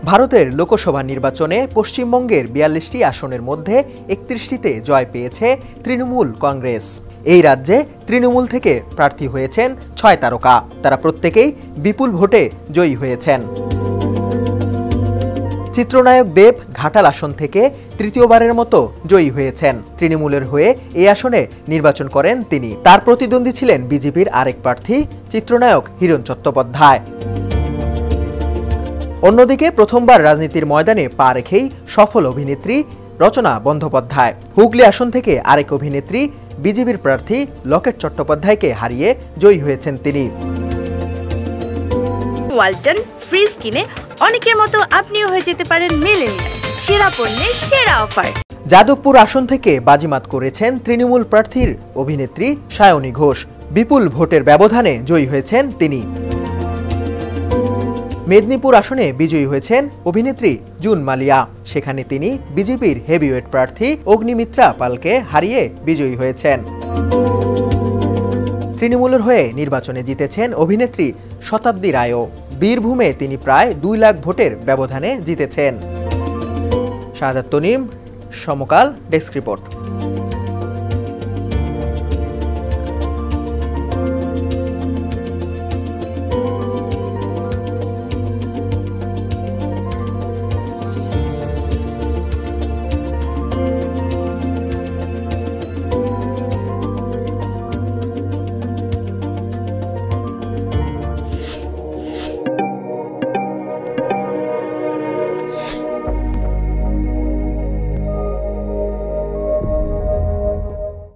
ভারতের লোকসভা নির্বাচনে পশ্চিমবঙ্গের ৪২টি আসনের মধ্যে ৩১টিতে জয় পেয়েছে তৃণমূল কংগ্রেস। এই রাজ্যে তৃণমূল থেকে প্রার্থী হয়েছেন ৬ তারকা। তারা প্রত্যেকেই বিপুল ভোটে জয়ী হয়েছেন। চিত্রনায়ক দেব ঘাটাল আসন থেকে তৃতীয়বারের মতো জয়ী হয়েছেন। তৃণমূলের হয়ে এই আসনে নির্বাচন করেন তিনি। তার প্রতিদ্বন্দ্বী ছিলেন বিজেপির আরেক প্রার্থী চিত্রনায়ক হিরণ চট্টোপাধ্যায়। অন্যদিকে প্রথমবার রাজনীতির ময়দানে পা রেখেই সফল অভিনেত্রী রচনা বন্দ্যোপাধ্যায়। হুগলি আসন থেকে আরেক অভিনেত্রী বিজেপির প্রার্থী লকেট চট্টোপাধ্যায়কে হারিয়ে জয়ী হয়েছেন তিনি। ওয়ালটন ফ্রিজ কিনে অনেকের মতো আপনিও হয়ে যেতে পারেন মিলেনিয়াল। সেরা পণ্যের সেরা অফার। যাদবপুর আসন থেকে বাজিমাত করেছেন তৃণমূল প্রার্থীর অভিনেত্রী সায়নী ঘোষ। বিপুল ভোটের ব্যবধানে জয়ী হয়েছেন তিনি। মেদিনীপুর আসনে বিজয়ী হয়েছেন অভিনেত্রী জুন মালিয়া। সেখানে তিনি বিজেপির হেভিওয়েট প্রার্থী অগ্নিমিত্রা পালকে হারিয়ে বিজয়ী হয়েছেন। তৃণমূলের হয়ে নির্বাচনে জিতেছেন অভিনেত্রী শতাব্দী রায়ও। বীরভূমে তিনি প্রায় ২ লাখ ভোটের ব্যবধানে জিতেছেন। Shahadat Tanim, Samakal desk report.